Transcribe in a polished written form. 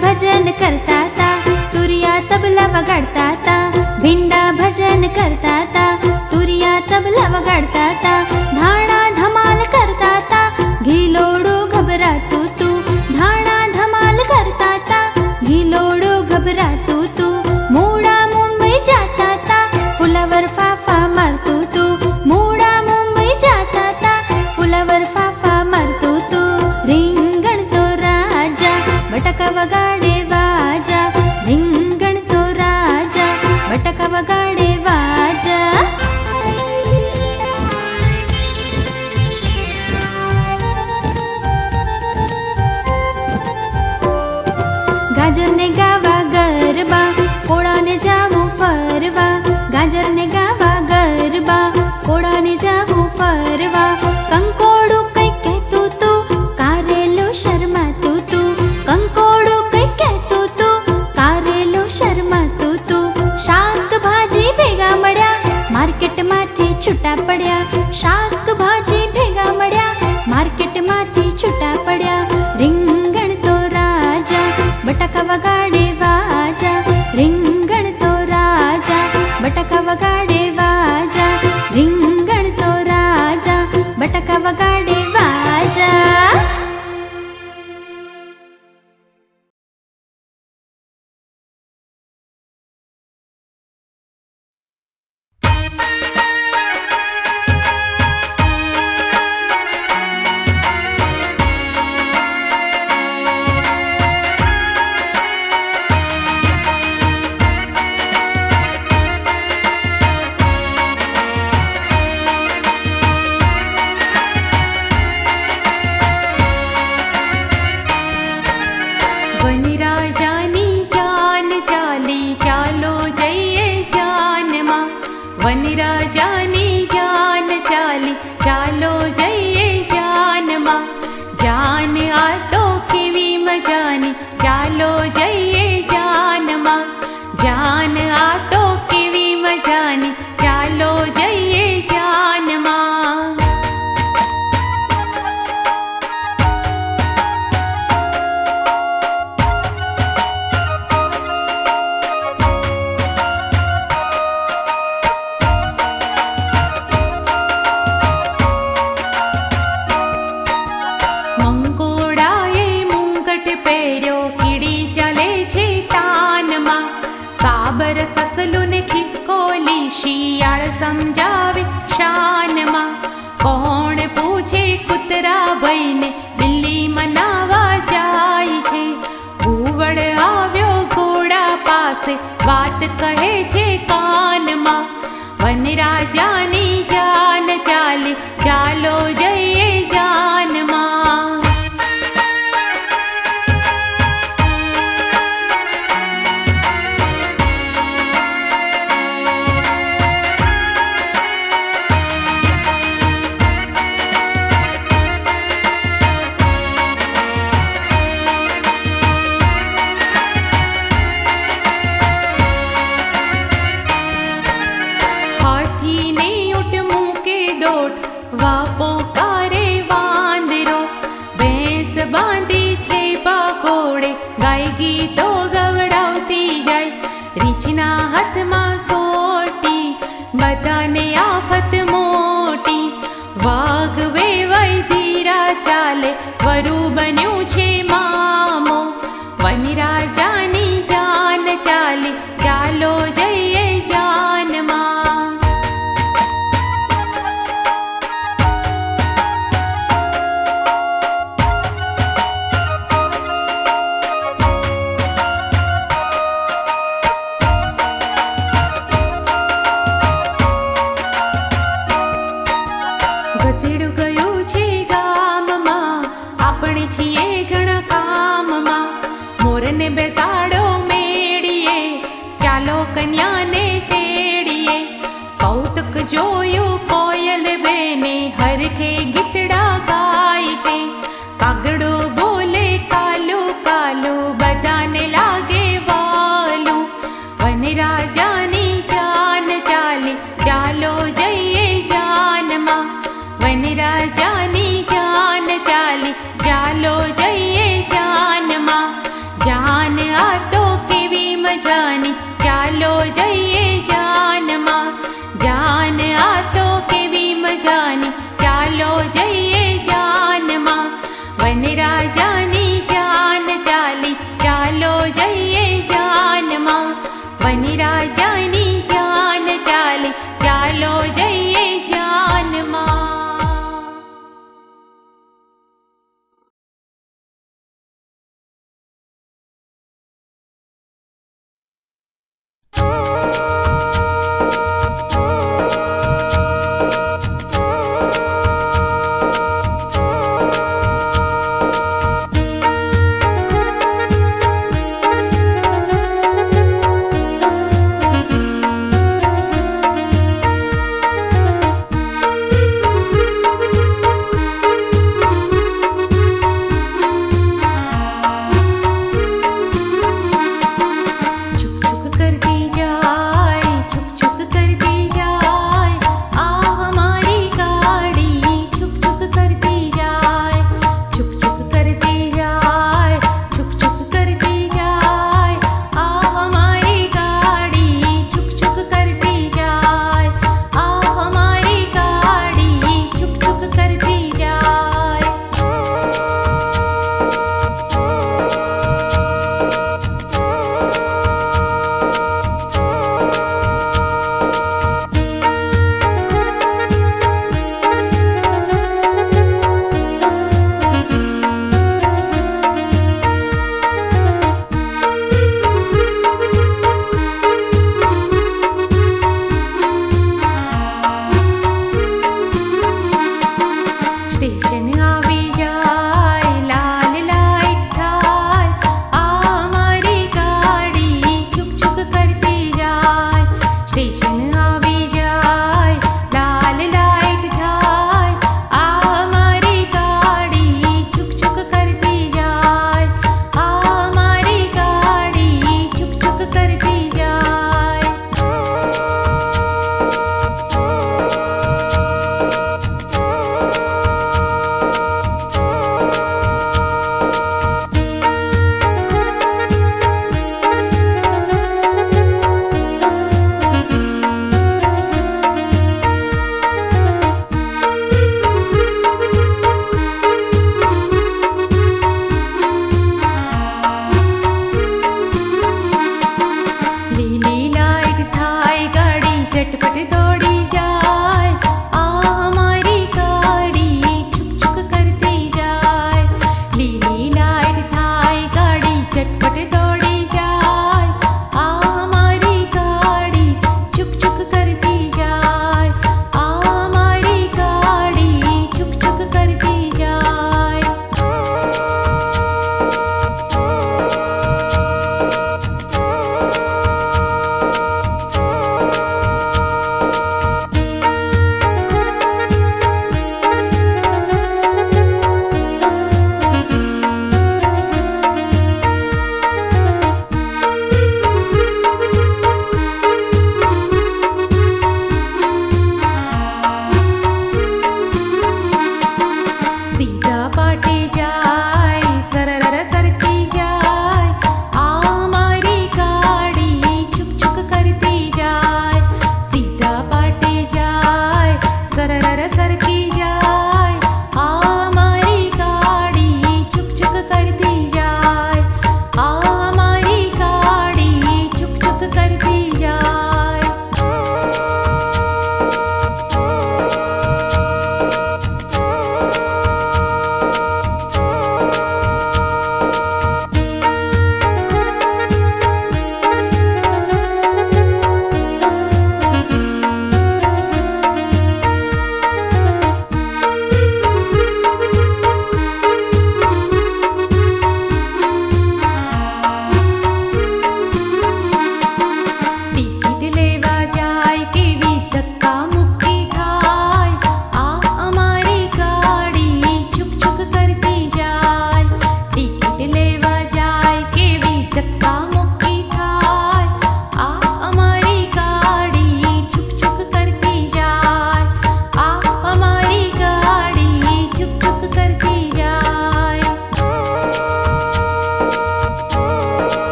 भजन करता था, तुरिया तबला वगाड़ता था। भिंडा भजन करता था, तुरिया तबला वगाड़ता था। धाणा धमाल करता था, घिलोड़ो घबरातू तू। धाणा धमाल करता था, घिलोड़ो घबरातू तू। मूड़ा मुंबई जाता था, फुलावर फाफा मारतू तू। मूड़ा मुंबई जाता था, फुलावर फाफा मारतू तू। रिंगण तो राजा बटका वगाड़े वाजा, रिंगण तो राजा बटका वगाड़े वाजा। गाजर ने गावा गरबा, कोड़ा ने जावू फरवा। गाजर ने गावा गरबा, कोड़ा ने जावू फरवा। कंकोड़ू कई कहतू तू, कारेलो शर्मातू तू। कंकोड़ू कई कहतू तू, कारेलो शर्मातू तू। शाक भाजी भेगा मळ्या, मार्केट माथी छूटा पड्या। शाक भाजी भेगा मळ्या, मार्केट माथी छूटा पड्या। रिंगण तो राजा बटका वगाड़े वाजा, रिंगण तो राजा बटका वगाड़े वाजा। रिंगण तो राजा बटका वगाड़े वाजा। वनराजानी जान चाली, चालो जइए जान माँ। वनराजानी जान चाली, चालो जइए जान माँ। जान आ तो केवी मजानी, चालो जइए जान माँ। जान आ तो केवी मजानी, चालो जइए जान माँ। મંગોડાએ મુંગટ પહેર્યો, કીડી ચાલે છે તાનમાં। સાબર સસલુને ખિસકોલી, શિયાળ સમજાવે શાનમાં। કોણ પૂછે કૂતરા ભાઈને, બિલ્લી મનાવા જાય છે। ઘુવડ આવ્યો ઘોડા પાસે, વાત કહે છે